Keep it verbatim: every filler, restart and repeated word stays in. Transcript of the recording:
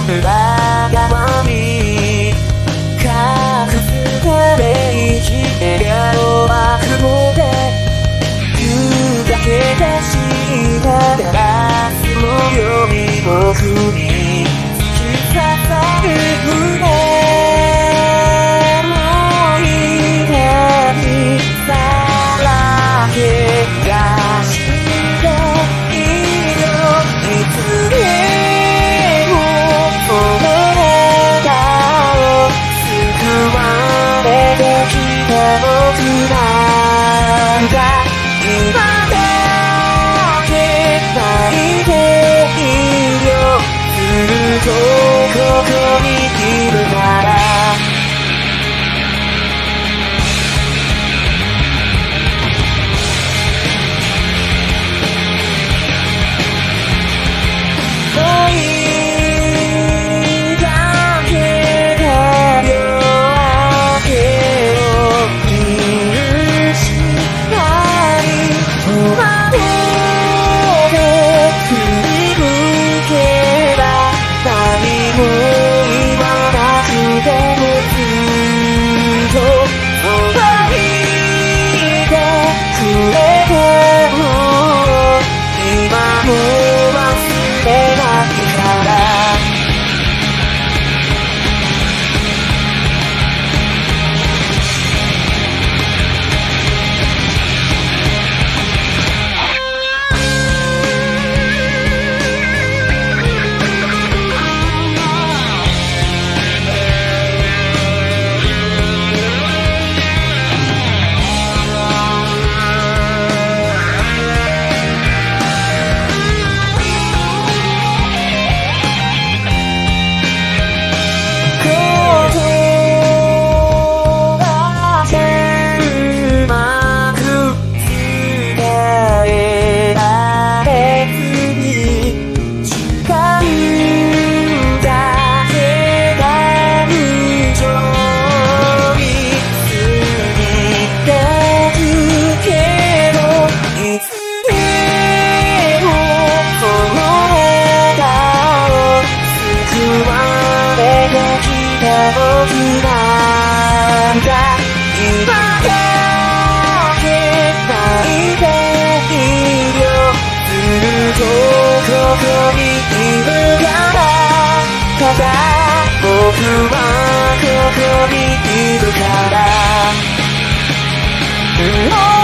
わがまに隠すため生きてりゃは雲で言うだけでしたガラスのように僕に突き刺さる船もいたにさらけ出していいよいつでもその中を救われてきた僕なんだ今だけ泣いていいよずっとここにいるから僕はここにいるから